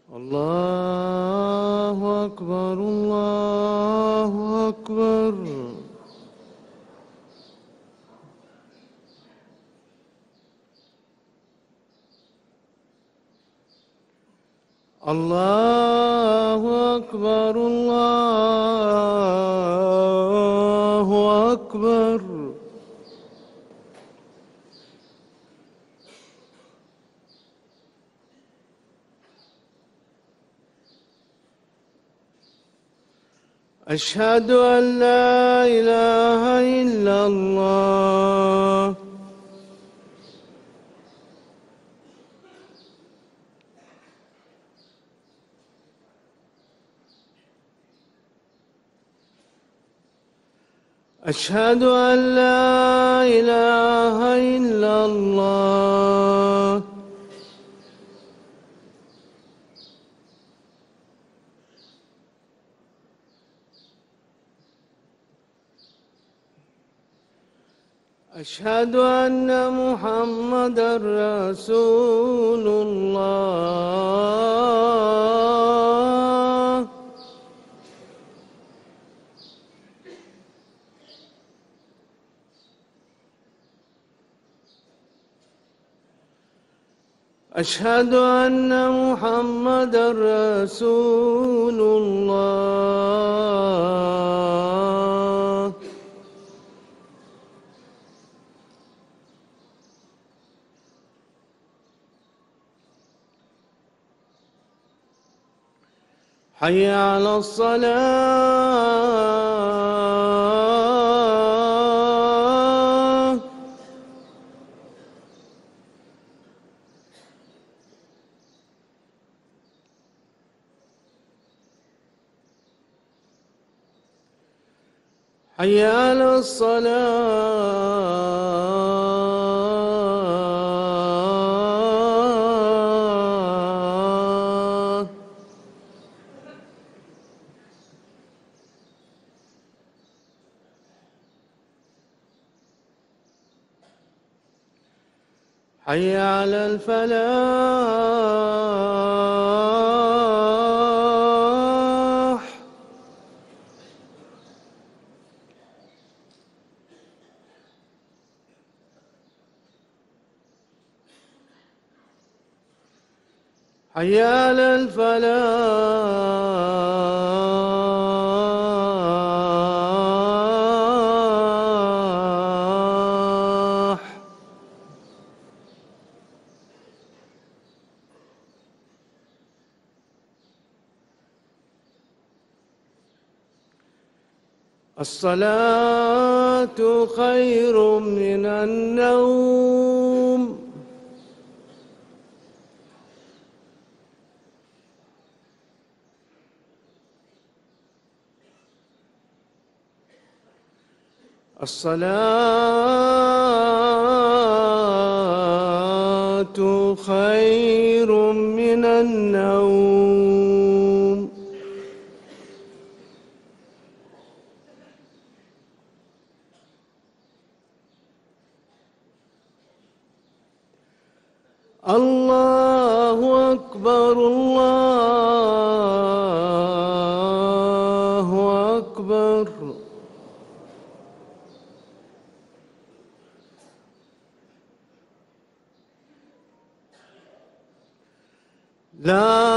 الله أكبر الله أكبر. الله أكبر الله أكبر. أشهد أن لا إله إلا الله. أشهد أن لا إله إلا الله. أشهد أن محمدًا رسول الله. أشهد أن محمدًا رسول الله. حي على الصلاة. حي على الصلاة. حي على الفلاح. حي على الفلاح. الصلاة خير من النوم. الصلاة خير من النوم. الله أكبر الله أكبر. لا